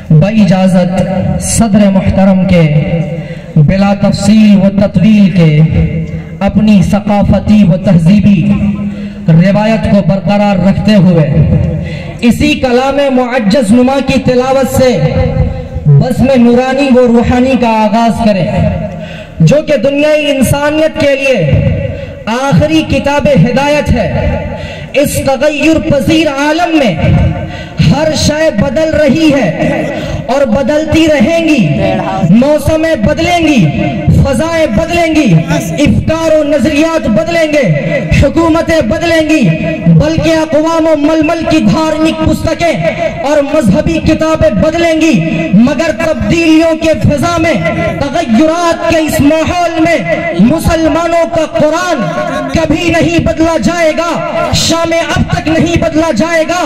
باجازت صدر محترم کے بلا تفصیل و تطویل کے اپنی ثقافتی و تہذیبی روایت کو برقرار رکھتے ہوئے اسی کلام معجز نما کی تلاوت سے بزم نورانی و روحانی کا آغاز کریں، جو کہ دنیای انسانیت کے لیے آخری کتاب ہدایت ہے۔ اس تغیر پذیر عالم میں ہر شے بدل رہی ہے اور بدلتی رہیں گی، موسمیں بدلیں گی، فضائیں بدلیں گی، افکار و نظریات بدلیں گے، حکومتیں بدلیں گی، بلکہ اقوام و ململ کی دھارمک پستکیں اور مذہبی کتابیں بدلیں گی، مگر تبدیلیوں کے فضا میں، تغیرات کے اس ماحول میں مسلمانوں کا قرآن کبھی نہیں بدلا جائے گا، شام اب تک نہیں بدلا جائے گا،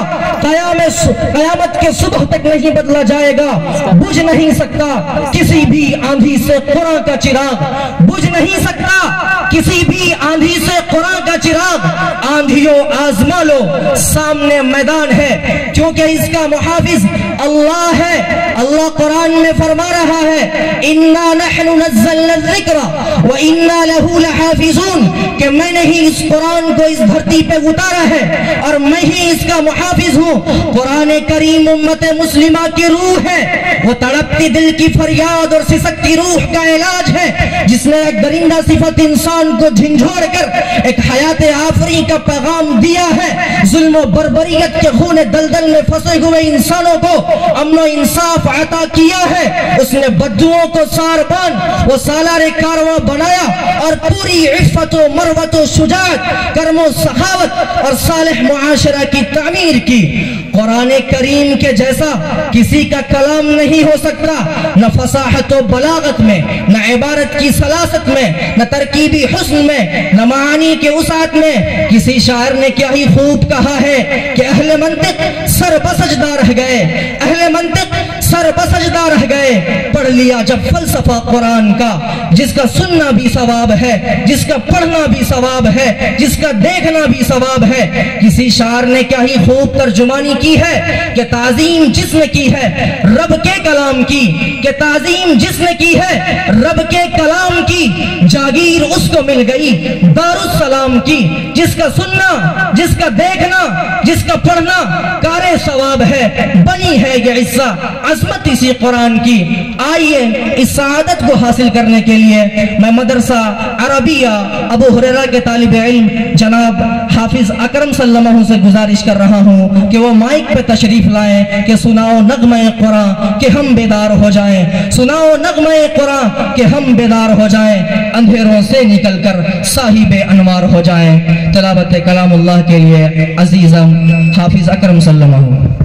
قیامت کے صبح تک نہیں بدلا جائے گا۔ بجھ نہیں سکتا کسی بھی آندھی سے قرآن کا چراغ، بجھ نہیں سکتا کسی بھی آندھی سے قرآن کا چراغ۔ آندھیوں آزما لو، سامنے میدان ہے، کیونکہ اس کا محافظ اللہ ہے۔ اللہ قرآن میں فرما رہا ہے اِنَّا نَحْنُ نَزَّلْنَا الذِّكْرَ وَإِنَّا لَهُ لَحَافِظُونَ، کہ میں نے ہی اس قرآن کو اس دھرتی پہ اتارا ہے اور میں ہی اس کا محافظ ہوں۔ قرآن کریم امت مسلمہ کی روح ہے، وہ تڑپتی دل کی فریاد اور سسکتی روح کا علاج ہے، جس نے ایک درندہ صفت انسان کو جھنجھوڑ کر ایک حیات آفری کا پیغام دیا ہے۔ ظلم و بربریت کے خون دلدل میں پھنسے ہوئے انسانوں کو امن و انصاف عطا کیا ہے۔ اس نے بدوؤں کو ساربان وہ سالار کارواں بنایا اور پوری عفت و مروت و شجاعت، کرم و سخاوت اور صالح معاشرہ کی تعمیر کی۔ قرآن کریم کے جیسا کسی کا کلام نہیں ہو سکتا، نہ فصاحت و بلاغت میں، نہ عبارت کی سلاست میں، نہ ترکیبی حسن میں، نہ معانی کے وسعت میں۔ کسی شاعر نے کیا ہی خوب کہا ہے کہ اہل منطق سر بسجدہ رہ گئے، اہل منطق سر بسجدہ رہ گئے۔ پڑھ لیا جب فلسفہ قرآن کا، جس کا سننا بھی ثواب ہے، جس کا پڑھنا بھی ثواب ہے، جس کا دیکھنا بھی ثواب ہے۔ کسی شاعر نے کیا ہی خوب ترجمانی کی ہے کہ تعظیم جس نے کی ہے رب کے کلام کی، کہ تعظیم جس نے کی ہے رب کے کلام کی، جاگیر اس کو مل گئی دارالسلام کی۔ جس کا سننا، جس کا دیکھنا، جس کا پڑھنا کار ثواب ہے، بنی ہے یہ عزہ عظمت اسی قرآن کی۔ آئیے اس سعادت کو حاصل کرنے کے لیے میں مدرسہ عربیہ ابو ہریرہ کے طالب علم جناب حافظ اکرم صلی اللہ علیہ وسلم سے گزارش کر رہا ہوں کہ وہ مائک پہ تشریف لائیں کہ سناؤ نغمہ قرآن کہ ہم بیدار ہو جائیں، سناؤ نغمہ قرآن کہ ہم بیدار ہو جائیں، اندھیروں سے نکل کر صاحب انوار ہو جائیں۔ تلاوت کلام اللہ کے لیے عزیزم حافظ اکرم صلی اللہ علیہ وسلم۔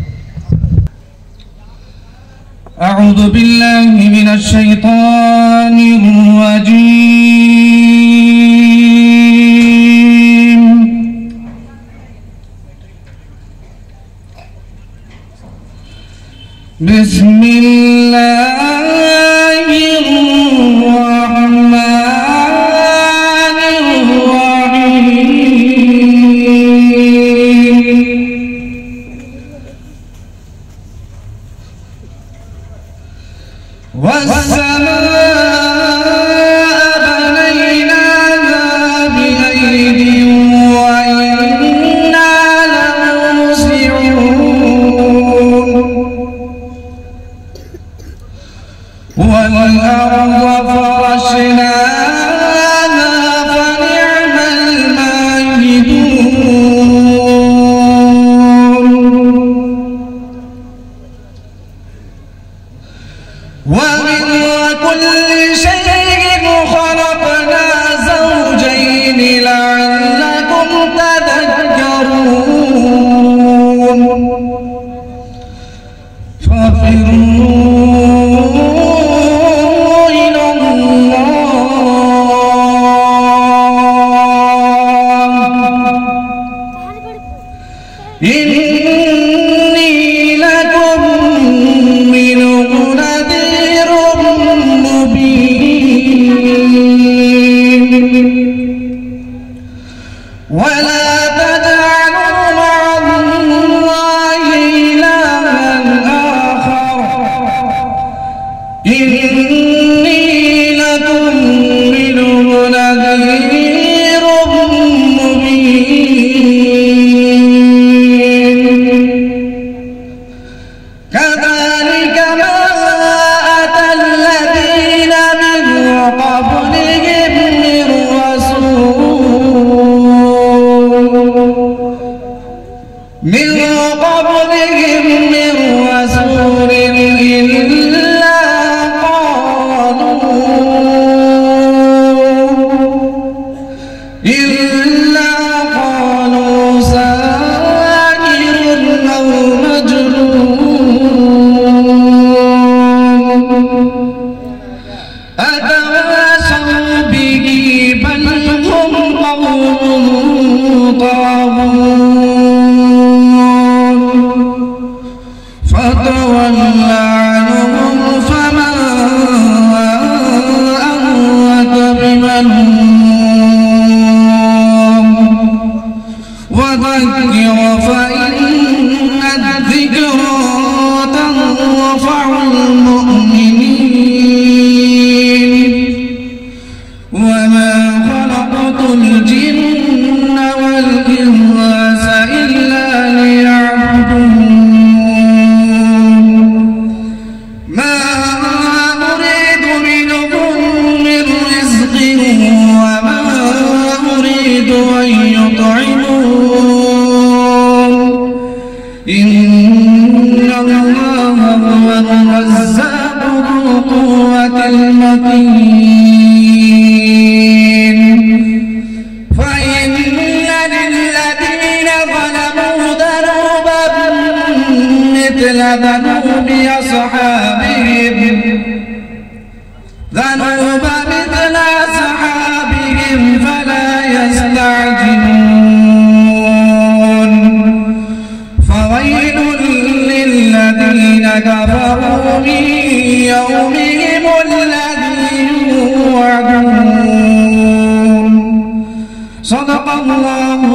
اعوذ باللہ من الشیطان الرجیم، بسم اللہ الرحمن الرحیم، والسماء بنيناها بأيد وإنا لموسعون، والأرض فرشناها فنعم الماهدون، ومن كل شيء خلقنا زوجين لعلكم تذكرون، ففروا إلى الله إني لكم منه نذير مبين، ولا تجعلوا مع الله إلها آخر إني لكم منه نذير مبين كذلك ما أتى الذين من قبلهم من رسول إلا قالوا ساحر أو مجنون أتواصوا به بل هم قوم طاغون فتول عنهم فما أنت بملوم وذكر فإن الذكرى تنفع المؤمنين وما خلقت الجن والإنس إلا ليعبدون ما أريد منهم من رزق وما أريد أن يطعمون إن الله هو الرزاق ذو القوة المتين فإن للذين ظلموا ذنوبا مثل ذنوب أصحابهم فلا يستعجلون فويل للذين كفروا من يومهم الذي يوعدون صدق الله